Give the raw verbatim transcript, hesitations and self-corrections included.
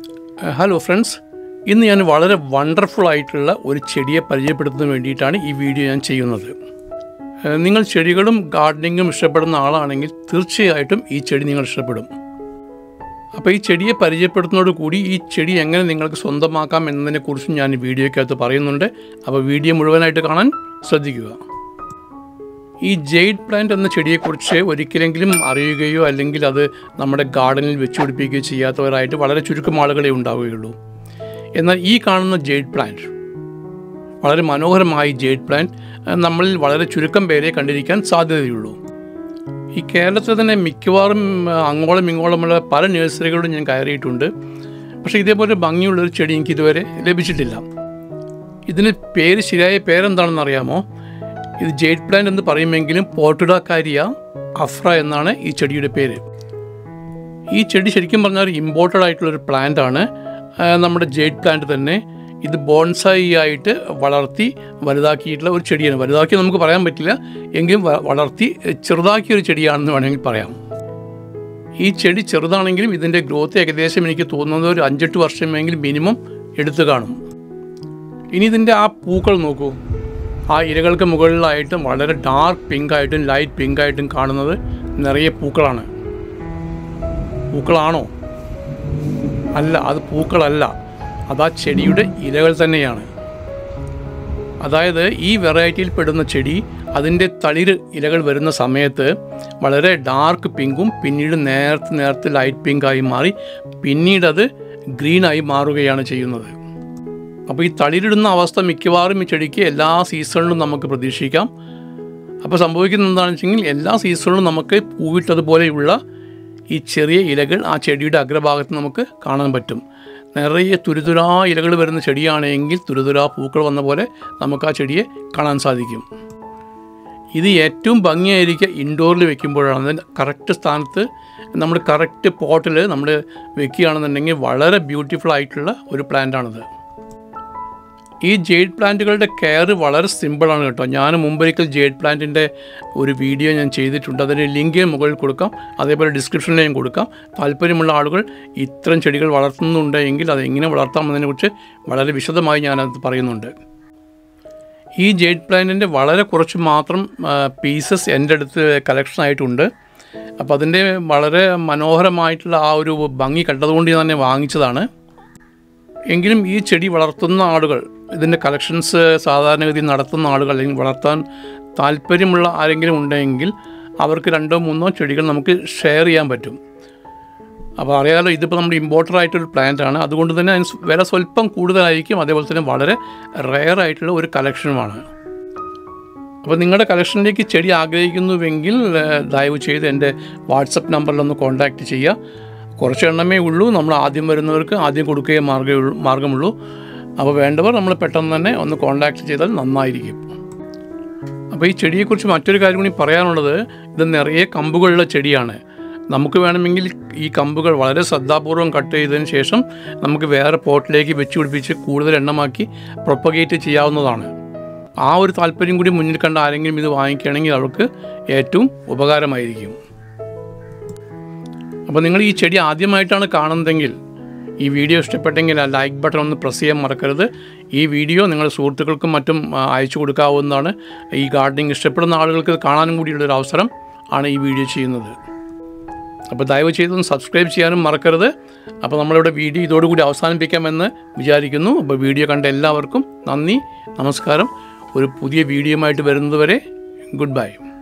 Hello friends, ഇന്ന് ഞാൻ വളരെ വണ്ടർഫുൾ ആയിട്ടുള്ള ഒരു ചെടിയെ പരിചയപ്പെടുത്തുന്നതിന് വേണ്ടിയിട്ടാണ് ഈ വീഡിയോ ഞാൻ ചെയ്യുന്നത്. നിങ്ങൾ ചെടികളും ഗാർഡനിങ്ങും ഇഷ്ടപ്പെടുന്ന ആളാണെങ്കിൽ തീർച്ചയായിട്ടും ഈ ചെടി നിങ്ങൾ ഇഷ്ടപ്പെടും. അപ്പോൾ ഈ ചെടിയെ പരിചയപ്പെടുത്തുന്നതോടുകൂടി ഈ ചെടി എങ്ങനെ നിങ്ങൾക്ക് സ്വന്തമാക്കാം എന്നതിനെക്കുറിച്ചും ഞാൻ ഈ വീഡിയോയ്ക്കകത്ത് പറയുന്നുണ്ട്. അപ്പോൾ വീഡിയോ മുഴുവനായിട്ട് കാണാൻ ശ്രദ്ധിക്കുക. ഈ ജെയ്ഡ് പ്ലാന്റ് എന്ന ചെടിയെക്കുറിച്ച് ഒരിക്കലെങ്കിലും അറിയുകയോ അല്ലെങ്കിൽ അത് നമ്മുടെ ഗാർഡനിൽ വെച്ചുപിടിപ്പിക്കുകയോ ചെയ്യാത്തവരായിട്ട് വളരെ ചുരുക്കം ആളുകളെ ഉണ്ടാവുകയുള്ളൂ. എന്നാൽ ഈ കാണുന്ന ജെയ്ഡ് പ്ലാന്റ്, വളരെ മനോഹരമായ ജെയ്ഡ് പ്ലാന്റ് നമ്മളിൽ വളരെ ചുരുക്കം പേരെ കണ്ടിരിക്കാൻ സാധ്യതയുള്ളൂ. ഈ കേരളത്തിൽ തന്നെ മിക്കവാറും അങ്ങോളം ഇങ്ങോളമുള്ള പല നഴ്സറികളും ഞാൻ കയറിയിട്ടുണ്ട്. പക്ഷേ ഇതേപോലെ ഭംഗിയുള്ളൊരു ചെടി എനിക്ക് ഇതുവരെ ലഭിച്ചിട്ടില്ല. ഇതിന് പേര്, ശരിയായ പേരെന്താണെന്ന് അറിയാമോ? ഇത് ജെയ്ഡ് പ്ലാന്റ് എന്ന് പറയുമെങ്കിലും പോർട്ടുഡാക്കാരിയ അഫ്ര എന്നാണ് ഈ ചെടിയുടെ പേര്. ഈ ചെടി ശരിക്കും പറഞ്ഞാൽ ഇമ്പോർട്ടഡ് ആയിട്ടുള്ളൊരു പ്ലാന്റാണ്. നമ്മുടെ ജെയ്ഡ് പ്ലാന്റ് തന്നെ ഇത് ബോൺസായി ആയിട്ട് വളർത്തി വലുതാക്കിയിട്ടുള്ള ഒരു ചെടിയാണ്. വലുതാക്കി നമുക്ക് പറയാൻ പറ്റില്ല, എങ്കിലും വളർത്തി ചെറുതാക്കിയൊരു ചെടിയാണെന്ന് വേണമെങ്കിൽ പറയാം. ഈ ചെടി ചെറുതാണെങ്കിലും ഇതിൻ്റെ ഗ്രോത്ത് ഏകദേശം എനിക്ക് തോന്നുന്നത് ഒരു അഞ്ചെട്ട് വർഷമെങ്കിലും മിനിമം എടുത്തു കാണും. ഇനി ഇതിൻ്റെ ആ പൂക്കൾ നോക്കൂ. ആ ഇലകൾക്ക് മുകളിലായിട്ടും വളരെ ഡാർക്ക് പിങ്കായിട്ടും ലൈറ്റ് പിങ്കായിട്ടും കാണുന്നത് നിറയെ പൂക്കളാണ്. പൂക്കളാണോ? അല്ല, അത് പൂക്കളല്ല, അതാ ചെടിയുടെ ഇലകൾ തന്നെയാണ്. അതായത് ഈ വെറൈറ്റിയിൽ പെടുന്ന ചെടി അതിൻ്റെ തളിര് ഇലകൾ വരുന്ന സമയത്ത് വളരെ ഡാർക്ക് പിങ്കും പിന്നീട് നേർത്ത് നേർത്ത് ലൈറ്റ് പിങ്കായി മാറി പിന്നീടത് ഗ്രീനായി മാറുകയാണ് ചെയ്യുന്നത്. അപ്പോൾ ഈ തളിരിടുന്ന അവസ്ഥ മിക്കവാറും ഈ ചെടിക്ക് എല്ലാ സീസണിലും നമുക്ക് പ്രതീക്ഷിക്കാം. അപ്പോൾ സംഭവിക്കുന്നത് എന്താണെന്ന് വെച്ചെങ്കിൽ എല്ലാ സീസണിലും നമുക്ക് പൂവിട്ടതുപോലെയുള്ള ഈ ചെറിയ ഇലകൾ ആ ചെടിയുടെ അഗ്രഭാഗത്ത് നമുക്ക് കാണാൻ പറ്റും. നിറയെ തുരുതുരാ ഇലകൾ വരുന്ന ചെടിയാണെങ്കിൽ തുരുതുരാ പൂക്കൾ വന്ന പോലെ നമുക്ക് ആ ചെടിയെ കാണാൻ സാധിക്കും. ഇത് ഏറ്റവും ഭംഗിയായിരിക്കുക ഇൻഡോറിൽ വെക്കുമ്പോഴാണ്. അതിൻ്റെ കറക്റ്റ് സ്ഥാനത്ത് നമ്മൾ കറക്റ്റ് പോട്ടിൽ നമ്മൾ വെക്കുകയാണെന്നുണ്ടെങ്കിൽ വളരെ ബ്യൂട്ടിഫുൾ ആയിട്ടുള്ള ഒരു പ്ലാന്റാണിത്. ഈ ജെയ്ഡ് പ്ലാന്റുകളുടെ കെയർ വളരെ സിമ്പിളാണ് കേട്ടോ. ഞാൻ മുമ്പൊരിക്കൽ ജെയ്ഡ് പ്ലാന്റിൻ്റെ ഒരു വീഡിയോ ഞാൻ ചെയ്തിട്ടുണ്ട്. അതിൻ്റെ ലിങ്ക് മുകളിൽ കൊടുക്കാം, അതേപോലെ ഡിസ്ക്രിപ്ഷനിലേയും കൊടുക്കാം. താല്പര്യമുള്ള ആളുകൾ ഇത്തരം ചെടികൾ വളർത്തുന്നുണ്ടെങ്കിൽ അതെങ്ങനെ വളർത്താമെന്നതിനെക്കുറിച്ച് വളരെ വിശദമായി ഞാനത് പറയുന്നുണ്ട്. ഈ ജെയ്ഡ് പ്ലാന്റിൻ്റെ വളരെ കുറച്ച് മാത്രം പീസസ് എൻ്റെ അടുത്ത് കളക്ഷനായിട്ടുണ്ട്. അപ്പോൾ അതിൻ്റെ വളരെ മനോഹരമായിട്ടുള്ള ആ ഒരു ഭംഗി കണ്ടതുകൊണ്ട് ഞാൻ തന്നെ വാങ്ങിച്ചതാണ്. എങ്കിലും ഈ ചെടി വളർത്തുന്ന ആളുകൾ, ഇതിൻ്റെ കളക്ഷൻസ് സാധാരണഗതി നടത്തുന്ന ആളുകൾ അല്ലെങ്കിൽ വളർത്താൻ താല്പര്യമുള്ള ആരെങ്കിലും ഉണ്ടെങ്കിൽ അവർക്ക് രണ്ടോ മൂന്നോ ചെടികൾ നമുക്ക് ഷെയർ ചെയ്യാൻ പറ്റും. അപ്പോൾ അറിയാമല്ലോ, ഇതിപ്പോൾ നമ്മുടെ ഇമ്പോർട്ടഡ് ആയിട്ടൊരു പ്ലാന്റാണ്. അതുകൊണ്ട് തന്നെ അതിന് വില സ്വല്പം കൂടുതലായിരിക്കും. അതേപോലെ തന്നെ വളരെ റെയർ ആയിട്ടുള്ള ഒരു കളക്ഷനുമാണ്. അപ്പോൾ നിങ്ങളുടെ കളക്ഷനിലേക്ക് ചെടി ആഗ്രഹിക്കുന്നുവെങ്കിൽ ദയവ് ചെയ്ത് എൻ്റെ വാട്സപ്പ് നമ്പറിലൊന്ന് കോൺടാക്റ്റ് ചെയ്യുക. കുറച്ച് എണ്ണമേ ഉള്ളൂ. നമ്മൾ ആദ്യം വരുന്നവർക്ക് ആദ്യം കൊടുക്കുകയേ മാർഗ്ഗമുള്ളൂ മാർഗ്ഗമുള്ളൂ അപ്പോൾ വേണ്ടവർ നമ്മൾ പെട്ടെന്ന് തന്നെ ഒന്ന് കോൺടാക്റ്റ് ചെയ്താൽ നന്നായിരിക്കും. അപ്പോൾ ഈ ചെടിയെക്കുറിച്ച് മറ്റൊരു കാര്യം കൂടി പറയാനുള്ളത്, ഇത് നിറയെ കമ്പുകളുള്ള ചെടിയാണ്. നമുക്ക് വേണമെങ്കിൽ ഈ കമ്പുകൾ വളരെ ശ്രദ്ധാപൂർവം കട്ട് ചെയ്തതിന് ശേഷം നമുക്ക് വേറെ പോട്ടിലേക്ക് വെച്ച് പിടിപ്പിച്ച് കൂടുതൽ എണ്ണമാക്കി പ്രൊപ്പഗേറ്റ് ചെയ്യാവുന്നതാണ്. ആ ഒരു താല്പര്യം കൂടി മുന്നിൽ കണ്ട ആരെങ്കിലും ഇത് വാങ്ങിക്കുകയാണെങ്കിൽ അവർക്ക് ഏറ്റവും ഉപകാരമായിരിക്കും. അപ്പോൾ നിങ്ങൾ ഈ ചെടി ആദ്യമായിട്ടാണ് കാണുന്നതെങ്കിൽ ഈ വീഡിയോ ഇഷ്ടപ്പെട്ടെങ്കിൽ ആ ലൈക്ക് ബട്ടൺ ഒന്ന് പ്രസ് ചെയ്യാൻ മറക്കരുത്. ഈ വീഡിയോ നിങ്ങളുടെ സുഹൃത്തുക്കൾക്കും മറ്റും അയച്ചു കൊടുക്കാവുന്നതാണ്. ഈ ഗാർഡനിങ് ഇഷ്ടപ്പെടുന്ന ആളുകൾക്ക് കാണാനും കൂടിയുള്ളൊരു അവസരം ആണ് ഈ വീഡിയോ ചെയ്യുന്നത്. അപ്പോൾ ദയവ് ചെയ്തൊന്ന് സബ്സ്ക്രൈബ് ചെയ്യാനും മറക്കരുത്. അപ്പോൾ നമ്മളിവിടെ വീഡിയോ ഇതോടുകൂടി അവസാനിപ്പിക്കാമെന്ന് വിചാരിക്കുന്നു. അപ്പോൾ വീഡിയോ കണ്ട എല്ലാവർക്കും നന്ദി, നമസ്കാരം. ഒരു പുതിയ വീഡിയോയുമായിട്ട് വരുന്നതുവരെ ഗുഡ് ബൈ.